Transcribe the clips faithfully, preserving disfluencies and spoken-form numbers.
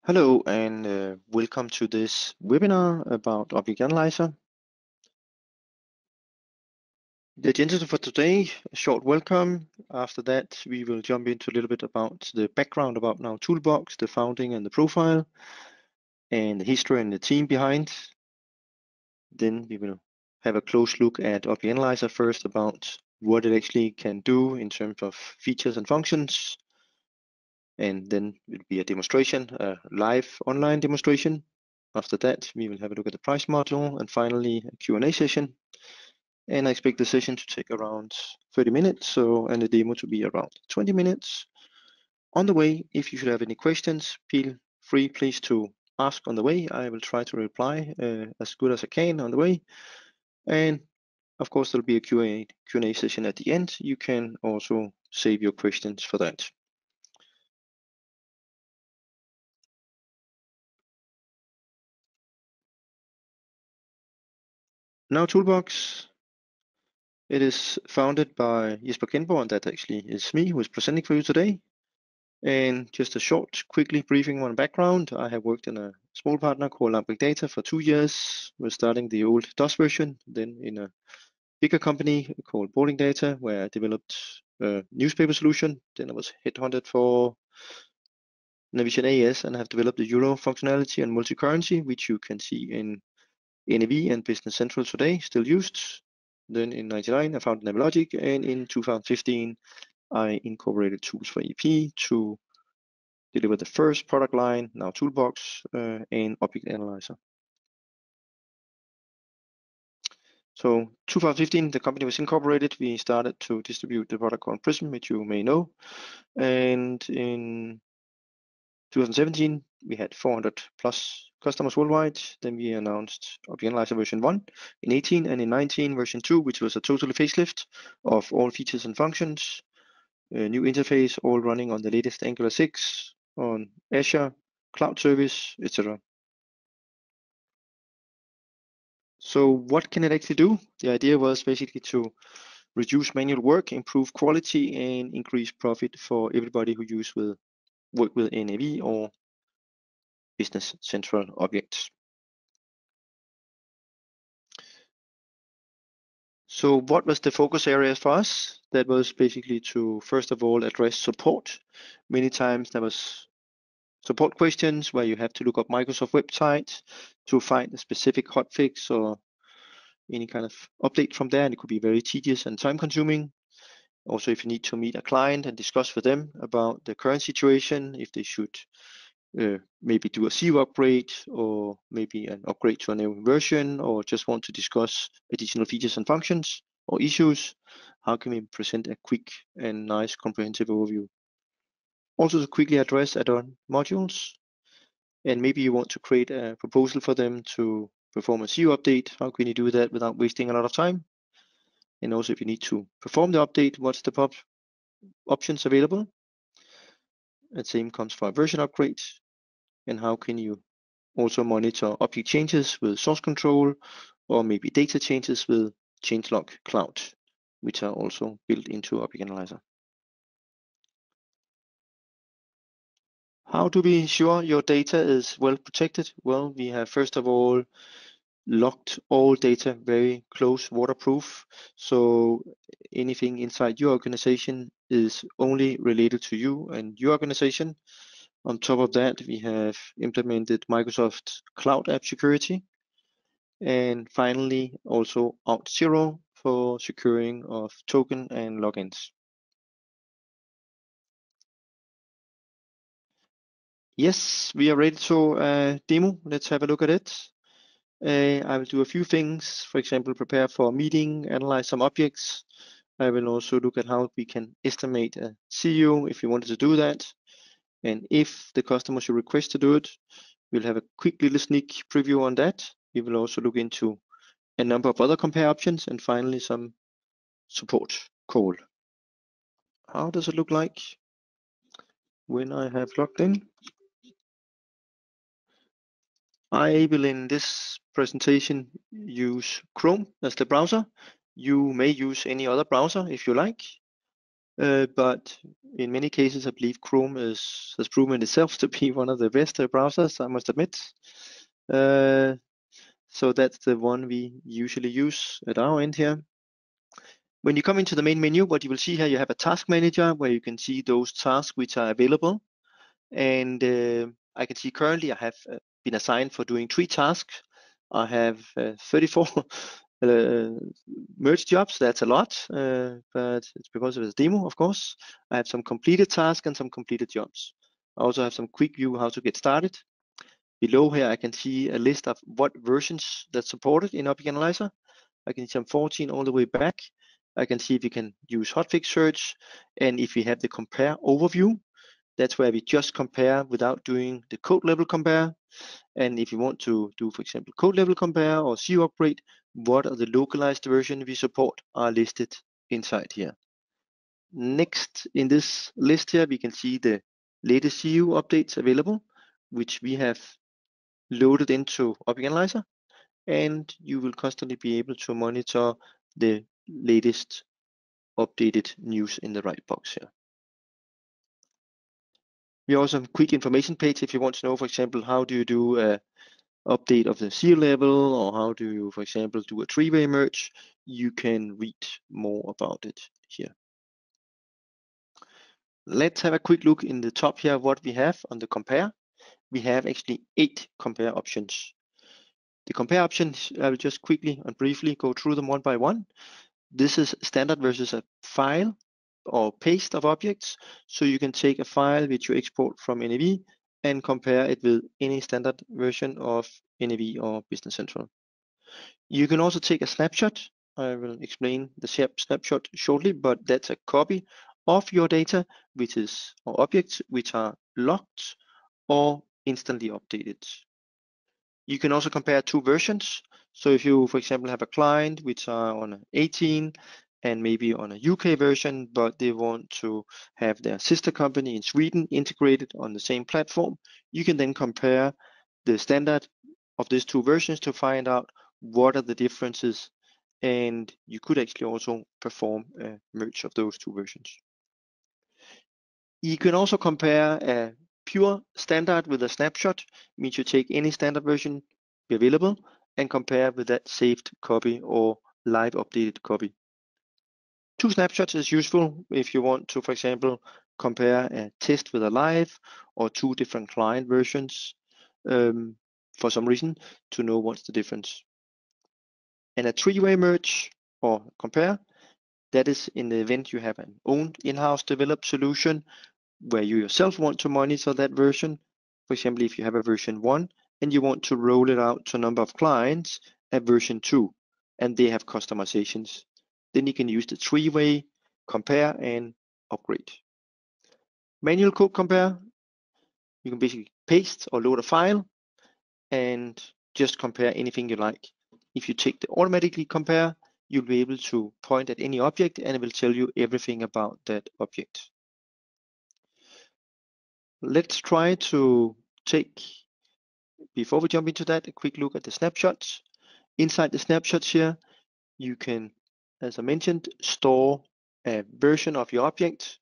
Hello and uh, welcome to this webinar about Object Analyzer. The agenda for today, a short welcome. After that, we will jump into a little bit about the background about Now Toolbox, the founding and the profile, and the history and the team behind. Then we will have a close look at Object Analyzer first about what it actually can do in terms of features and functions. And then it will be a demonstration, a live online demonstration. After that, we will have a look at the price module, and finally a Q and A session. And I expect the session to take around thirty minutes, so and the demo to be around twenty minutes. On the way, if you should have any questions, feel free please to ask on the way. I will try to reply uh, as good as I can on the way. And of course, there'll be a Q and A, Q and A session at the end. You can also save your questions for that. Now Toolbox, it is founded by Jesper Kenborg, and that actually is me who is presenting for you today. And just a short, quickly briefing on background. I have worked in a small partner called Lambic Data for two years. We're starting the old DOS version, then in a bigger company called Boarding Data, where I developed a newspaper solution. Then I was headhunted for Navision A S and have developed the Euro functionality and multi-currency, which you can see in N A V and Business Central today, still used. Then in ninety-nine, I founded Navilogic, and in two thousand fifteen, I incorporated tools for E P to deliver the first product line, Now Toolbox, uh, and Object Analyzer. So two thousand fifteen, the company was incorporated. We started to distribute the product called Prism, which you may know. And in two thousand seventeen, we had four hundred plus customers worldwide. Then we announced Object Analyzer version one in eighteen, and in nineteen version two, which was a total facelift of all features and functions. A new interface, all running on the latest Angular six, on Azure, cloud service, et cetera. So what can it actually do? The idea was basically to reduce manual work, improve quality, and increase profit for everybody who use with work with N A V or Business Central objects. So what was the focus areas for us? That was basically to, first of all, address support. Many times there was support questions where you have to look up Microsoft website to find a specific hotfix or any kind of update from there, and it could be very tedious and time consuming. Also, if you need to meet a client and discuss with them about the current situation, if they should uh, maybe do a C U upgrade or maybe an upgrade to a new version, or just want to discuss additional features and functions or issues, how can we present a quick and nice comprehensive overview? Also to quickly address add-on modules, and maybe you want to create a proposal for them to perform a C U update. How can you do that without wasting a lot of time? And also if you need to perform the update, what's the pop options available? And same comes for a version upgrade. And how can you also monitor object changes with source control, or maybe data changes with changelog cloud, which are also built into Object Analyzer. How to be sure your data is well protected? Well, we have first of all locked all data very close, waterproof. So anything inside your organization is only related to you and your organization. On top of that, we have implemented Microsoft Cloud App Security. And finally, also Auth0 for securing of token and logins. Yes, we are ready to uh, demo. Let's have a look at it. Uh, I will do a few things, for example, prepare for a meeting, analyze some objects. I will also look at how we can estimate a C U if we wanted to do that. And if the customer should request to do it, we'll have a quick little sneak preview on that. We will also look into a number of other compare options, and finally some support call. How does it look like when I have logged in? I will in this presentation use Chrome as the browser. You may use any other browser if you like. Uh, but in many cases, I believe Chrome is, has proven itself to be one of the best uh, browsers, I must admit. Uh, so that's the one we usually use at our end here. When you come into the main menu, what you will see here, you have a task manager where you can see those tasks which are available. And uh, I can see currently I have uh, been assigned for doing three tasks. I have uh, thirty-four uh, merge jobs. That's a lot, uh, but it's because of the demo, of course. I have some completed tasks and some completed jobs. I also have some quick view how to get started. Below here, I can see a list of what versions that's supported in Object Analyzer. I can see from fourteen all the way back. I can see if you can use hotfix search, and if we have the compare overview, that's where we just compare without doing the code level compare. And if you want to do, for example, code level compare or C U upgrade, what are the localized version we support are listed inside here. Next in this list here, we can see the latest C U updates available, which we have loaded into Object Analyzer, and you will constantly be able to monitor the latest updated news in the right box here. We also have a quick information page if you want to know, for example, how do you do a update of the C U level, or how do you, for example, do a three-way merge. You can read more about it here. Let's have a quick look in the top here what we have on the compare. We have actually eight compare options. The compare options, I will just quickly and briefly go through them one by one. This is standard versus a file or paste of objects. So you can take a file which you export from N A V and compare it with any standard version of N A V or Business Central. You can also take a snapshot. I will explain the snapshot shortly, but that's a copy of your data, which is or objects which are locked or instantly updated. You can also compare two versions. So if you, for example, have a client which are on eighteen and maybe on a U K version, but they want to have their sister company in Sweden integrated on the same platform, you can then compare the standard of these two versions to find out what are the differences, and you could actually also perform a merge of those two versions. You can also compare a pure standard with a snapshot, means you take any standard version available and compare with that saved copy or live updated copy. Two snapshots is useful if you want to, for example, compare a test with a live or two different client versions um, for some reason to know what's the difference. And a three-way merge or compare, that is in the event you have an own in-house developed solution where you yourself want to monitor that version. For example, if you have a version one and you want to roll it out to a number of clients at version two, and they have customizations, then you can use the three-way compare and upgrade. Manual code compare, you can basically paste or load a file and just compare anything you like. If you take the automatically compare, you'll be able to point at any object and it will tell you everything about that object. Let's try to take, before we jump into that, a quick look at the snapshots. Inside the snapshots here, you can, as I mentioned, store a version of your object.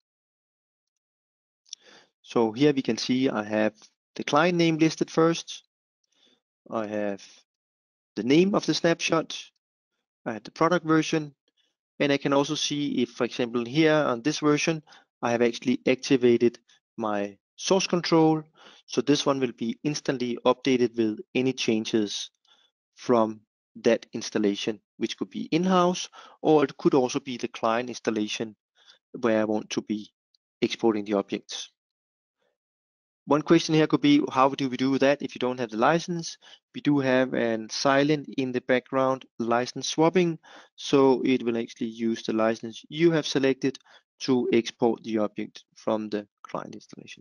So here we can see I have the client name listed first. I have the name of the snapshot. I have the product version. And I can also see if, for example, here on this version, I have actually activated my source control. So this one will be instantly updated with any changes from that installation, which could be in-house, or it could also be the client installation where I want to be exporting the objects. One question here could be, how do we do that if you don't have the license? We do have an silent in the background license swapping, so it will actually use the license you have selected to export the object from the client installation.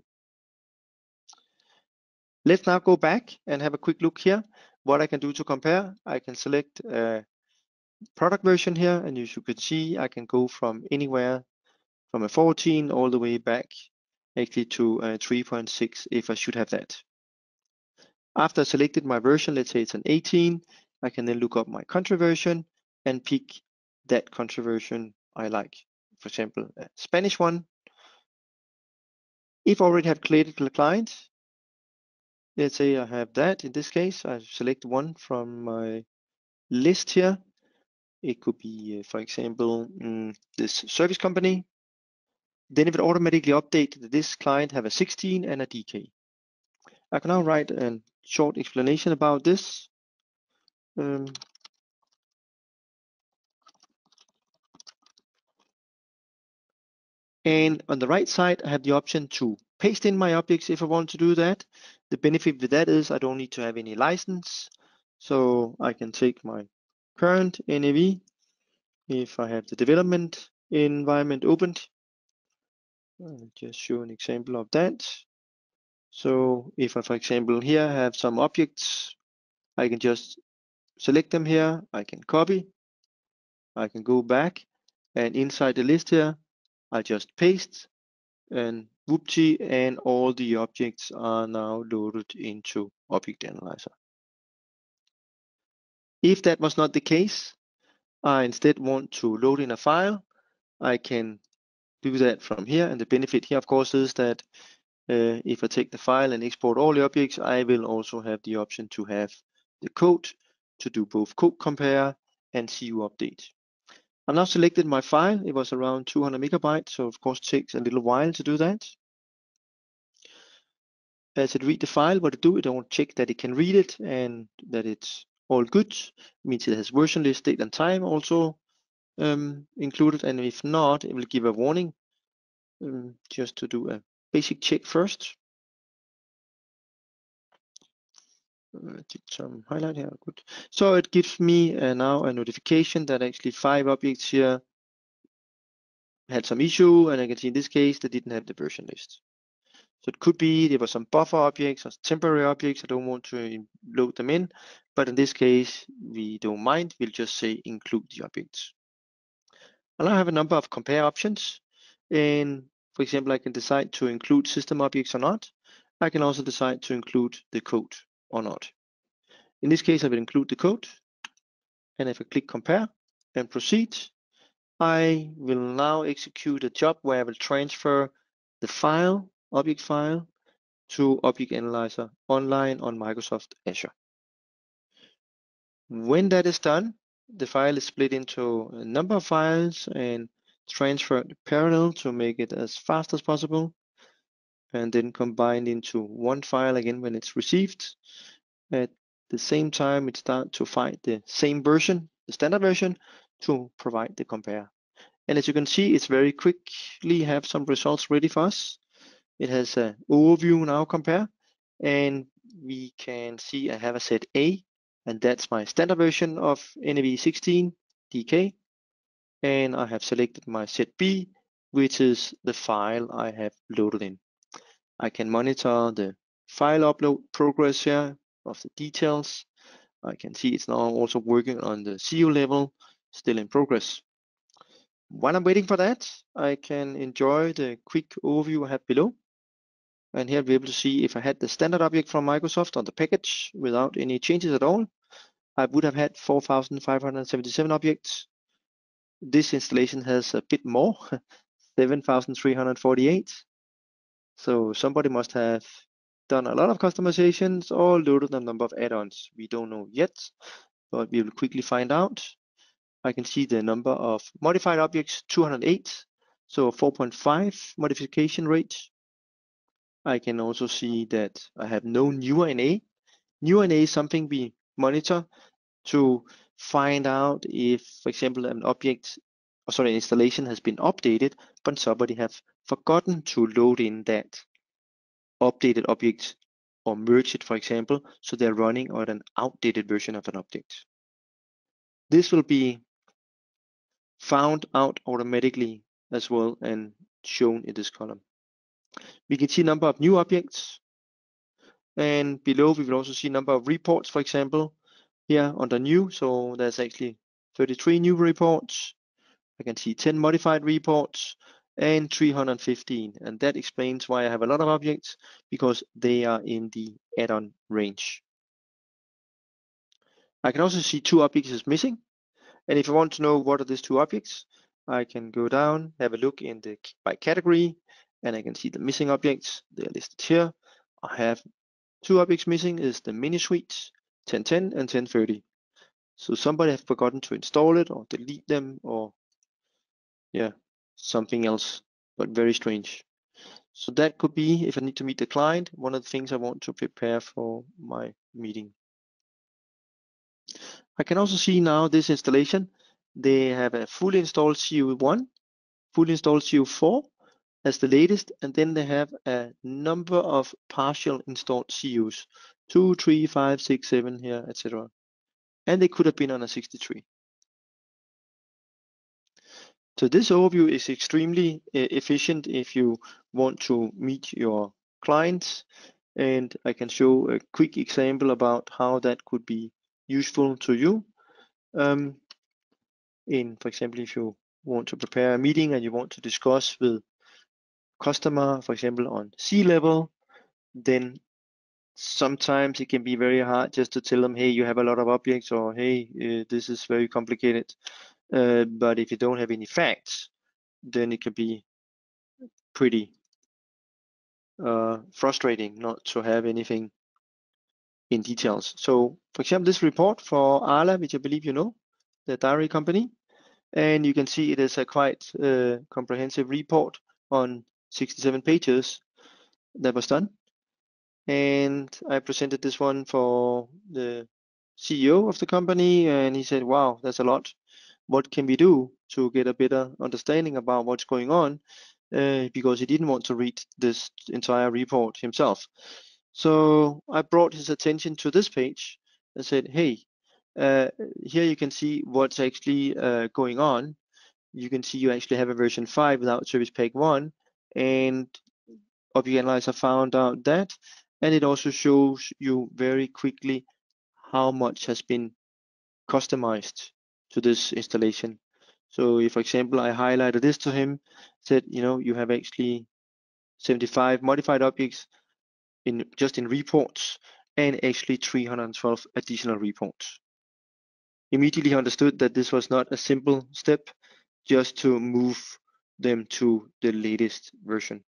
Let's now go back and have a quick look here. What I can do to compare, I can select a product version here, and as you can see, I can go from anywhere from a fourteen all the way back actually to a three point six if I should have that. After I selected my version, let's say it's an eighteen, I can then look up my country version and pick that country version I like. for example, a Spanish one. If I already have created the client, let's say I have that. In this case, I select one from my list here. It could be, uh, for example, mm, this service company. Then it will automatically update that this client have a sixteen and a D K. I can now write a short explanation about this. Um, and on the right side, I have the option to paste in my objects if I want to do that. The benefit with that is I don't need to have any license. So I can take my current N A V. If I have the development environment opened, I'll just show an example of that. So if I, for example, here have some objects, I can just select them here. I can copy. I can go back, and inside the list here, I just paste, and whoopty, and all the objects are now loaded into Object Analyzer. If that was not the case, I instead want to load in a file, I can do that from here. And the benefit here, of course, is that uh, if I take the file and export all the objects, I will also have the option to have the code to do both code compare and C U update. I've now selected my file. It was around two hundred megabytes, so of course it takes a little while to do that. As it read the file, what it do, it will check that it can read it and that it's all good. It means it has version list, date and time also um, included, and if not, it will give a warning um, just to do a basic check first. Uh, did some highlight here, good. So it gives me uh, now a notification that actually five objects here had some issue, and I can see in this case they didn't have the version list. So it could be there were some buffer objects or temporary objects. I don't want to load them in, but in this case, we don't mind. We'll just say include the objects. And I have a number of compare options. And for example, I can decide to include system objects or not. I can also decide to include the code or not. In this case, I will include the code. And if I click compare and proceed, I will now execute a job where I will transfer the file, object file, to Object Analyzer online on Microsoft Azure. When that is done, the file is split into a number of files and transferred parallel to make it as fast as possible, and then combined into one file again when it's received. At the same time, it starts to find the same version, the standard version, to provide the compare. And as you can see, it's very quickly have some results ready for us. It has an overview now compare, and we can see I have a set A, and that's my standard version of N A V sixteen D K. And I have selected my set B, which is the file I have loaded in. I can monitor the file upload progress here of the details. I can see it's now also working on the C U level, still in progress. While I'm waiting for that, I can enjoy the quick overview I have below. And here I'll be able to see if I had the standard object from Microsoft on the package without any changes at all, I would have had four thousand five hundred seventy-seven objects. This installation has a bit more, seven thousand three hundred forty-eight. So somebody must have done a lot of customizations or loaded a number of add-ons. We don't know yet, but we will quickly find out. I can see the number of modified objects, two hundred eight, so four point five modification rate. I can also see that I have no new N A. New N A is something we monitor to find out if, for example, an object, or sorry, an installation has been updated, but somebody have forgotten to load in that updated object or merge it, for example, so they're running on an outdated version of an object. This will be found out automatically as well and shown in this column. We can see number of new objects, and below we will also see number of reports, for example, here under new. So there's actually thirty-three new reports. I can see ten modified reports and three hundred fifteen, and that explains why I have a lot of objects, because they are in the add-on range. I can also see two objects is missing, and if I want to know what are these two objects, I can go down, have a look in the by category, and I can see the missing objects. They're listed here. I have two objects missing, is the mini suites ten ten and ten thirty. So somebody have forgotten to install it or delete them, or yeah, something else, but very strange. So that could be, if I need to meet the client, one of the things I want to prepare for my meeting. I can also see now this installation. They have a fully installed C U one, fully installed C U four as the latest, and then they have a number of partial installed C Us, two, three, five, six, seven here, et cetera. And they could have been on a sixty-three. So this overview is extremely uh, efficient if you want to meet your clients, and I can show a quick example about how that could be useful to you. Um, in, for example, if you want to prepare a meeting and you want to discuss with customer, for example, on C-level, then sometimes it can be very hard just to tell them, hey, you have a lot of objects, or hey, uh, this is very complicated. Uh, but if you don't have any facts, then it can be pretty uh, frustrating not to have anything in details. So, for example, this report for Arla, which I believe you know, the diary company, and you can see it is a quite uh, comprehensive report on sixty-seven pages that was done. And I presented this one for the C E O of the company, and he said, wow, that's a lot. What can we do to get a better understanding about what's going on? Uh, because he didn't want to read this entire report himself. So I brought his attention to this page and said, hey, uh, here you can see what's actually uh, going on. You can see you actually have a version five without Service Pack one, and Object Analyzer found out that, and it also shows you very quickly how much has been customized to this installation. So if, for example, I highlighted this to him, said, you know, you have actually seventy-five modified objects in just in reports, and actually three hundred twelve additional reports. Immediately understood that this was not a simple step just to move them to the latest version.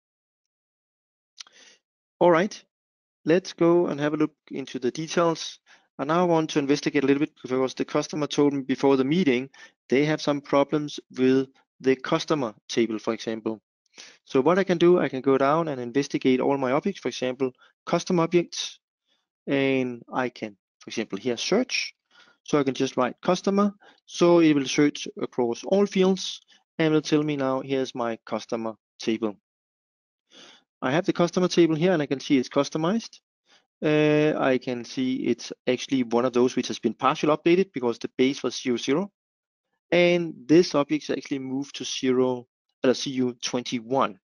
All right, let's go and have a look into the details. I now want to investigate a little bit because the customer told me before the meeting they have some problems with the customer table, for example. So what I can do, I can go down and investigate all my objects, for example, custom objects, and I can, for example, here search. So I can just write customer, so it will search across all fields and will tell me now here's my customer table. I have the customer table here and I can see it's customized. Uh, I can see it's actually one of those which has been partially updated because the base was zero zero, and this object is actually moved to zero uh, C U twenty-one.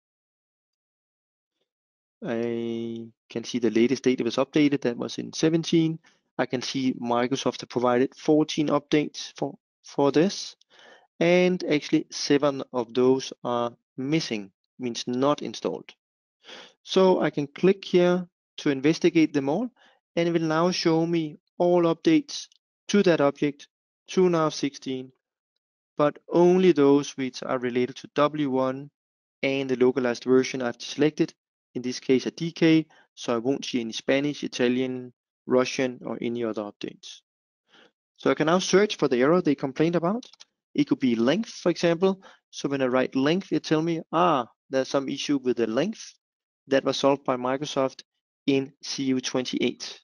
I can see the latest data was updated, that was in seventeen. I can see Microsoft provided fourteen updates for, for this, and actually seven of those are missing, means not installed. So I can click here to investigate them all, and it will now show me all updates to that object to nav sixteen, but only those which are related to W one and the localized version I've selected, in this case a D K, so I won't see any Spanish, Italian, Russian, or any other updates. So I can now search for the error they complained about. It could be length, for example. So when I write length, it tells me, ah, there's some issue with the length that was solved by Microsoft in C U twenty-eight.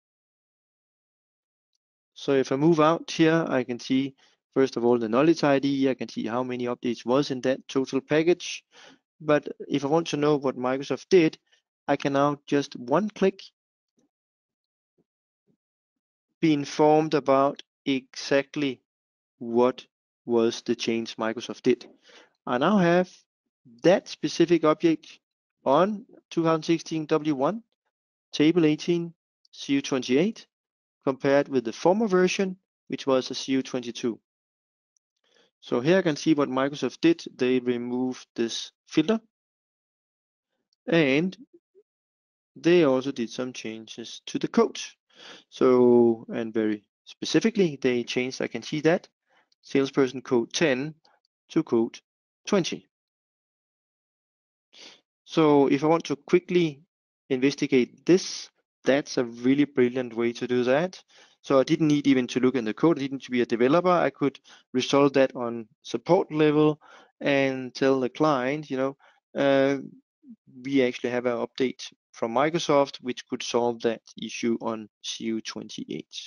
So if I move out here, I can see, first of all, the knowledge I D. I can see how many updates was in that total package. But if I want to know what Microsoft did, I can now just one click be informed about exactly what was the change Microsoft did. I now have that specific object on two thousand sixteen W one, table eighteen, C U twenty-eight, compared with the former version, which was a C U twenty-two. So here I can see what Microsoft did. They removed this filter, and they also did some changes to the code. So, and very specifically, they changed, I can see that, salesperson code ten to code twenty. So if I want to quickly investigate this, that's a really brilliant way to do that. So I didn't need even to look in the code, I didn't need to be a developer. I could resolve that on support level and tell the client, you know, uh, we actually have an update from Microsoft which could solve that issue on C U twenty-eight.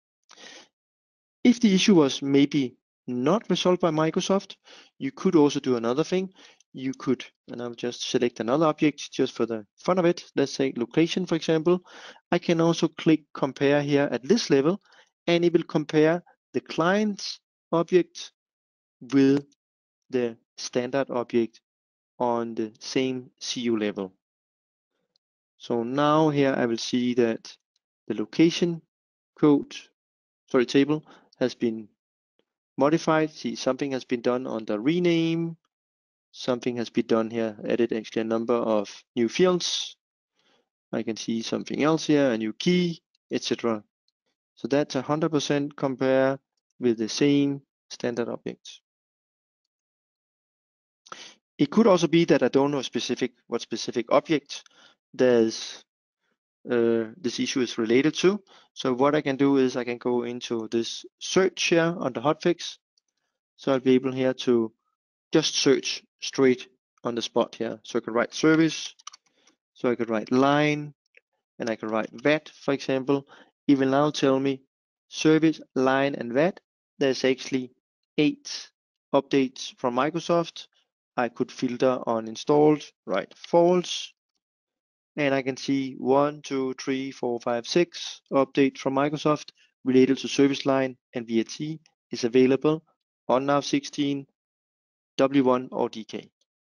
If the issue was maybe not resolved by Microsoft, you could also do another thing. You could, and I'll just select another object just for the fun of it. Let's say location, for example. I can also click compare here at this level, and it will compare the client's object with the standard object on the same C U level. So now here I will see that the location code, sorry, table has been modified. See, something has been done on the rename. Something has been done here, added actually a number of new fields. I can see something else here, a new key, et cetera. So that's one hundred percent compare with the same standard objects. It could also be that I don't know specific what specific object there's uh, this issue is related to. So what I can do is I can go into this search here under hotfix. So I'll be able here to just search straight on the spot here. So I could write service, so I could write line, and I could write V A T, for example. It will now tell me service, line, and V A T. There's actually eight updates from Microsoft. I could filter on installed, write false, and I can see one, two, three, four, five, six updates from Microsoft related to service line and V A T is available on Nav sixteen, W one, or D K.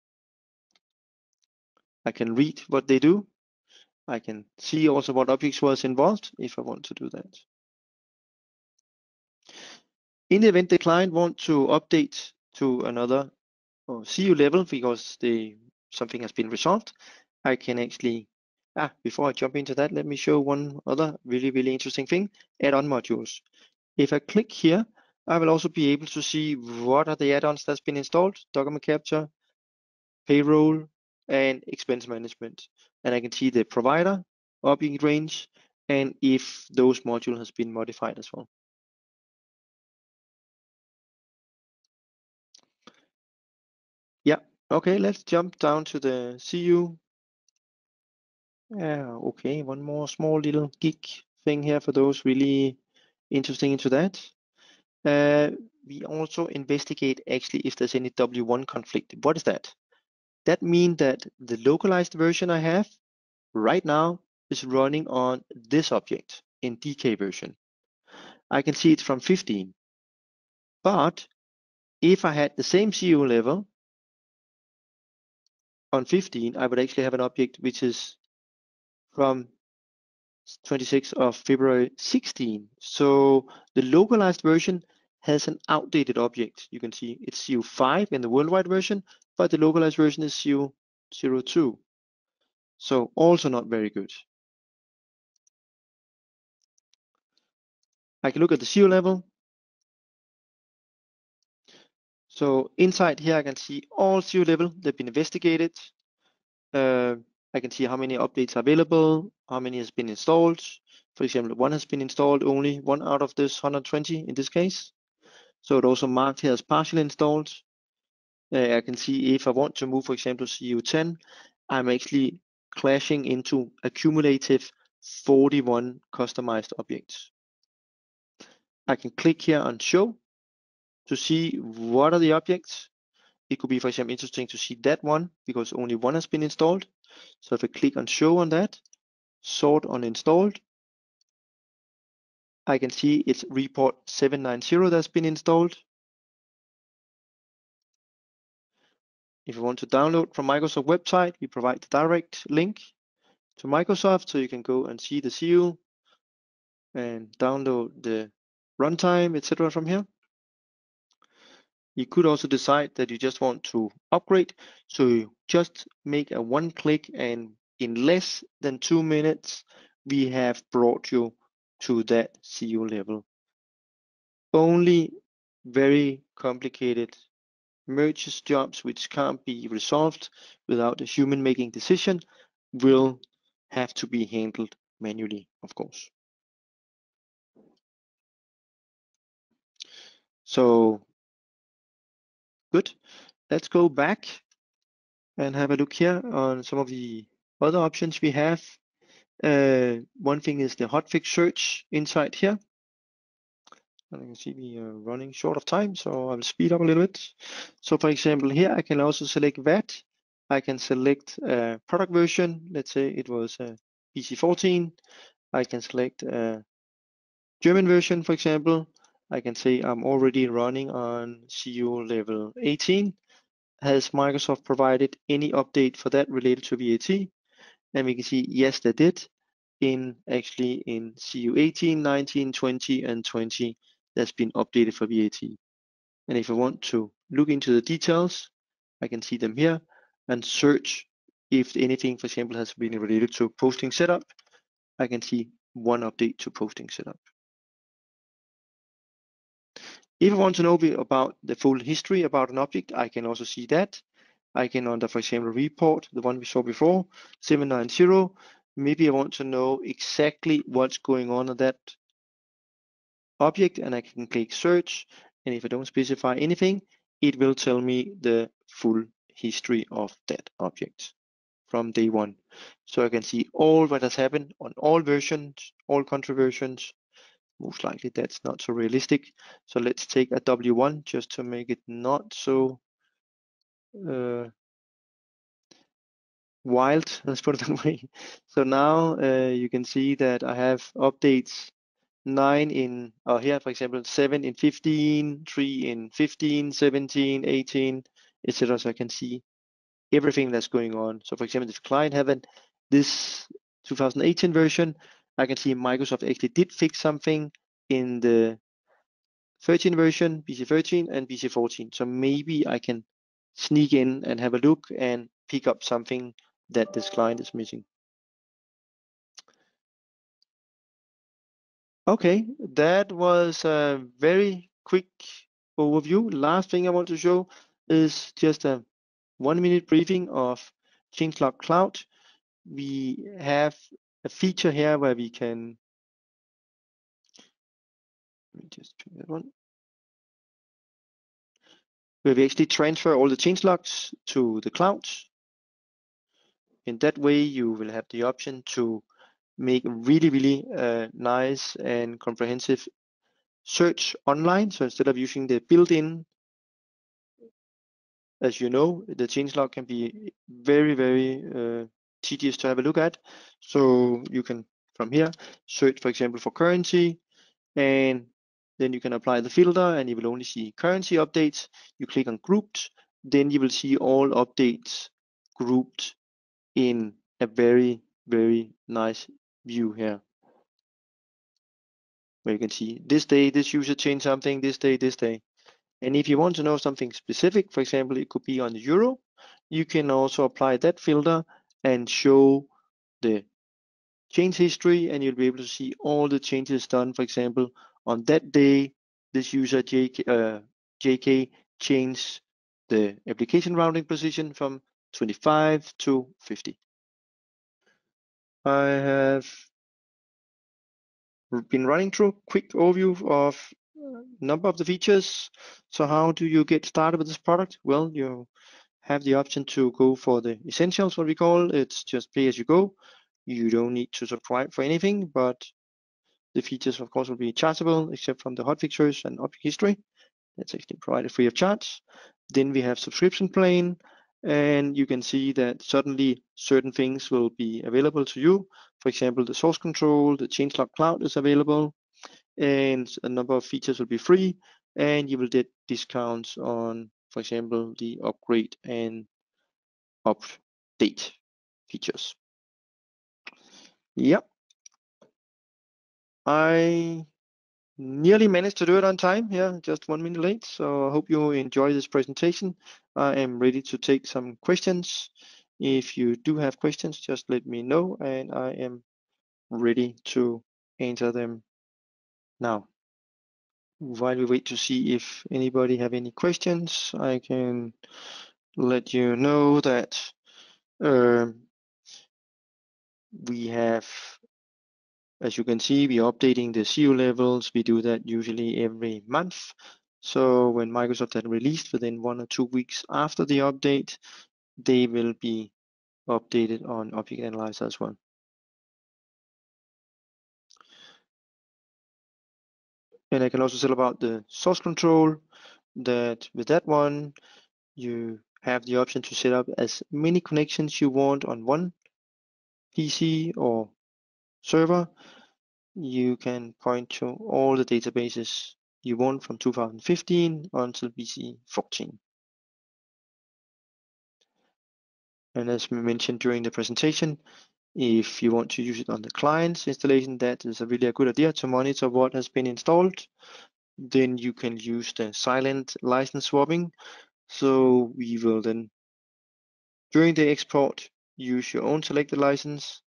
I can read what they do. I can see also what objects was involved if I want to do that. In the event the client wants to update to another or C U level because the something has been resolved, I can actually, ah, before I jump into that, let me show one other really, really interesting thing, add-on modules. If I click here, I will also be able to see what are the add-ons that's been installed, document capture, payroll, and expense management. And I can see the provider, object range, and if those module has been modified as well. Yeah, okay, let's jump down to the C U. Yeah, okay, one more small little geek thing here for those really interesting into that. Uh, we also investigate actually if there's any W one conflict. What is that? That means that the localized version I have right now is running on this object in D K version. I can see it's from fifteen. But if I had the same C U level on fifteen, I would actually have an object which is from twenty-sixth of February sixteen. So the localized version has an outdated object. You can see it's C U five in the worldwide version, but the localized version is C U zero two. So also not very good. I can look at the C U level. So inside here, I can see all C U level that have been investigated. Uh, I can see how many updates are available, how many has been installed. For example, one has been installed, only one out of this one hundred twenty in this case. So it also marked here as partially installed. Uh, I can see if I want to move, for example, C U ten, I'm actually clashing into accumulative forty-one customized objects. I can click here on show to see what are the objects. It could be, for example, interesting to see that one because only one has been installed. So if I click on show on that, sort on installed, I can see it's report seven ninety that's been installed. If you want to download from Microsoft website, we provide the direct link to Microsoft, so you can go and see the C U and download the runtime, et cetera from here. You could also decide that you just want to upgrade, so you just make a one click, and in less than two minutes, we have brought you to that C U level. Only very complicated merges jobs which can't be resolved without a human making decision will have to be handled manually, of course. So good. Let's go back and have a look here on some of the other options we have. Uh, one thing is the hotfix search inside here. And you can see we are running short of time, so I'll speed up a little bit. So for example, here I can also select V A T. I can select a product version. Let's say it was a B C fourteen. I can select a German version, for example. I can say I'm already running on C U level eighteen. Has Microsoft provided any update for that related to V A T? And we can see, yes, they did. In actually in C U eighteen, nineteen, twenty, and twenty, that's been updated for V A T. And if I want to look into the details, I can see them here and search if anything, for example, has been related to posting setup. I can see one update to posting setup. If I want to know about the full history about an object, I can also see that. I can, under, for example, report, the one we saw before, seven nine zero. Maybe I want to know exactly what's going on on that object, and I can click search. And if I don't specify anything, it will tell me the full history of that object from day one. So I can see all what has happened on all versions, all country versions. Most likely that's not so realistic. So let's take a W one just to make it not so uh, wild, let's put it that way. So now uh, you can see that I have updates nine in, or here for example, seven in fifteen, three in fifteen, seventeen, eighteen, et cetera. So I can see everything that's going on. So for example, if client haven't this two thousand eighteen version, I can see Microsoft actually did fix something in the thirteen version, B C thirteen and B C fourteen. So maybe I can sneak in and have a look and pick up something that this client is missing. Okay, that was a very quick overview. Last thing I want to show is just a one minute briefing of changelog Cloud. We have a feature here where we can, let me just pick that one, where we actually transfer all the changelogs to the cloud. In that way, you will have the option to make a really, really uh, nice and comprehensive search online. So instead of using the built-in, as you know, the changelog can be very, very uh, tedious to have a look at. So you can, from here, search, for example, for currency, and then you can apply the filter and you will only see currency updates. You click on grouped, then you will see all updates grouped in a very, very nice view here, where you can see this day, this user changed something, this day, this day. And if you want to know something specific, for example, it could be on the euro, you can also apply that filter and show the change history, and you'll be able to see all the changes done. For example, on that day, this user J K, uh, J K changed the application routing position from twenty-five to fifty. I have been running through a quick overview of a number of the features. So how do you get started with this product? Well, you have the option to go for the essentials, what we call. It's just pay as you go. You don't need to subscribe for anything, but the features, of course, will be chargeable, except from the hotfixers and object history. That's actually provided free of charge. Then we have subscription plan, and you can see that suddenly certain things will be available to you. For example, the source control, the changelog Cloud is available, and a number of features will be free, and you will get discounts on, for example, the upgrade and update features. Yep. I nearly managed to do it on time here, just one minute late. So I hope you enjoy this presentation. I am ready to take some questions. If you do have questions, just let me know and I am ready to answer them now. while we wait to see if anybody have any questions, I can let you know that um, we have, as you can see, we're updating the C E O levels. We do that usually every month. So when Microsoft had released within one or two weeks after the update, they will be updated on Object Analyzer as well. And I can also tell about the source control, that with that one, you have the option to set up as many connections you want on one P C or server. You can point to all the databases you want from two thousand fifteen until B C fourteen. And as we mentioned during the presentation, if you want to use it on the client's installation, that is a really a good idea to monitor what has been installed. Then you can use the silent license swapping. So we will then, during the export, use your own selected license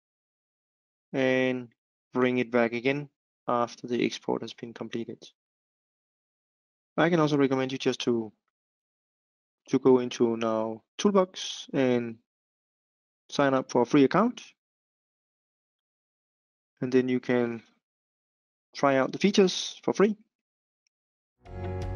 and bring it back again after the export has been completed. I can also recommend you just to to go into now Toolbox and sign up for a free account, and then you can try out the features for free.